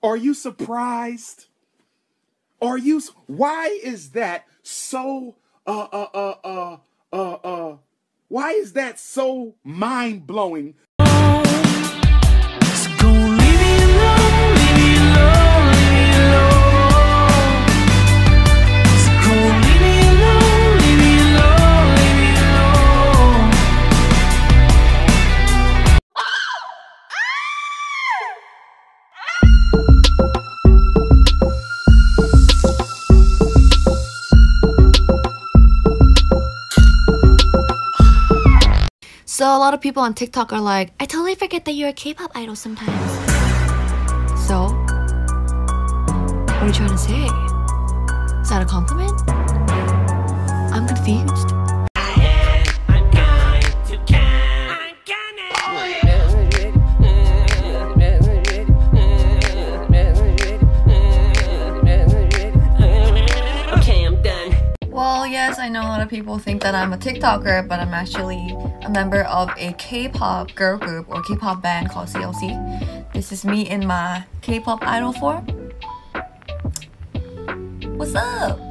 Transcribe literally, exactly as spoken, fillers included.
Are you surprised? Are you? Why is that so? Uh, uh, uh, uh, uh, uh. Why is that so mind blowing? So a lot of people on TikTok are like, I totally forget that you're a K-pop idol sometimes. So, what are you trying to say? Is that a compliment? I'm confused. Well, yes, I know a lot of people think that I'm a TikToker, but I'm actually a member of a K-pop girl group or K-pop band called C L C. This is me in my K-pop idol form. What's up?